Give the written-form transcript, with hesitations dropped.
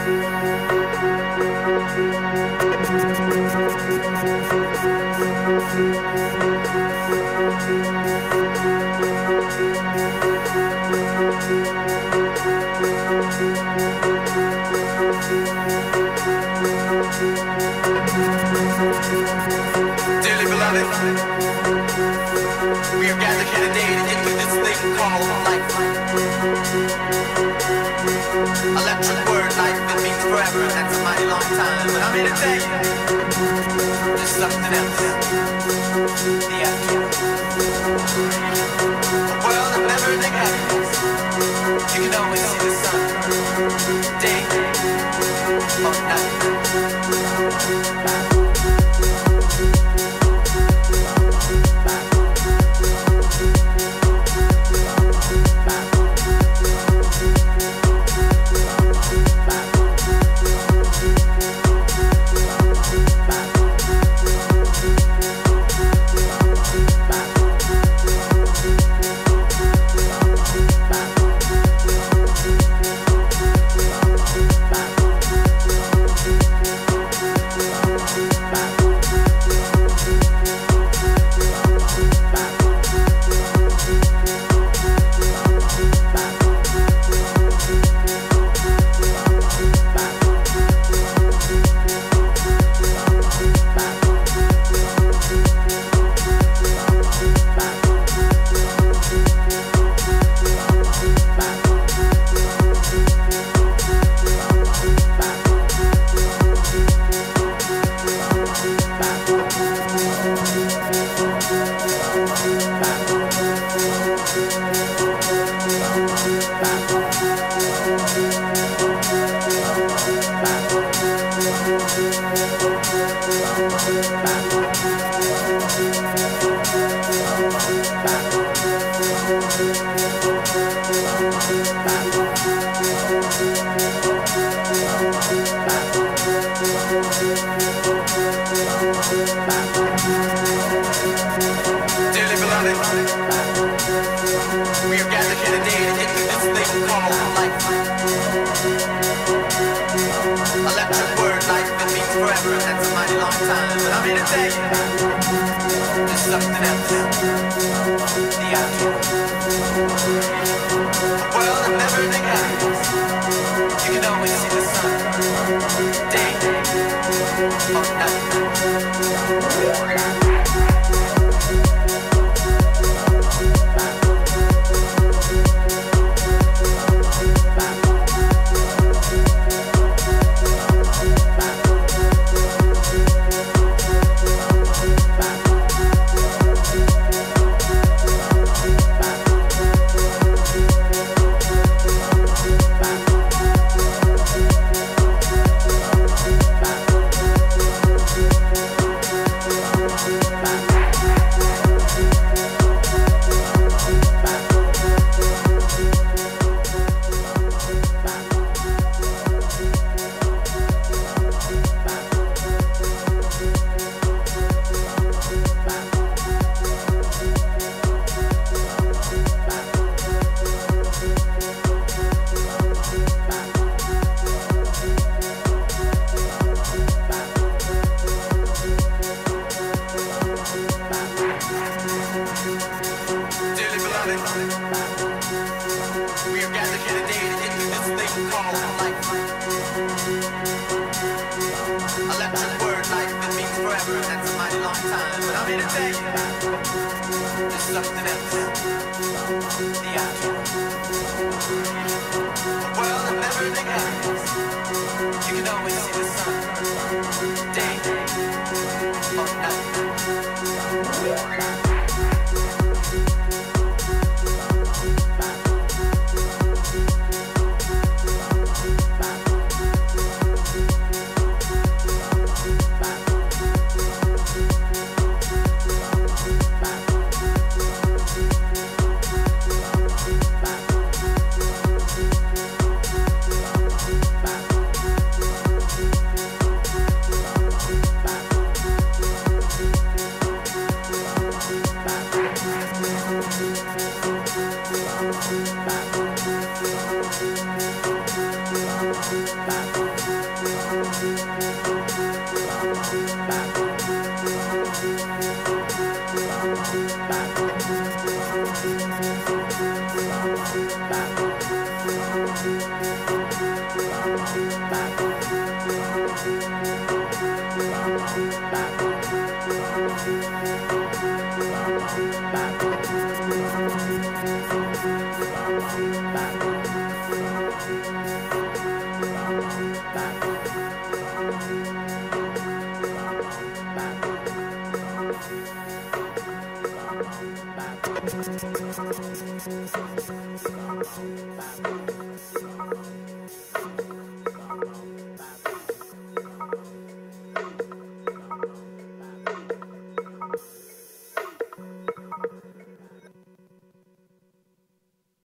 Dearly beloved, we are gathered here today to get through this thing called life. Electric word, life, it means forever, and that's a mighty long time. But I'm here to tell you, there's something else. The after. A world of never-ending happiness. You can always see the sun, day or night. Dearly beloved, we are gathered here today to get through this thing called life. Electric word, life, it means forever, and that's a mighty long time. But I'm here to tell you, there's something else. The after. A world of never-ending happiness. You can always see the sun, day or night. Dearly beloved, we are gathered here today to get through this thing called life. Electric word, life, it means forever, and that's a mighty long time. But I'm here to tell you, there's something else. The after. A world of never-ending happiness. You can always see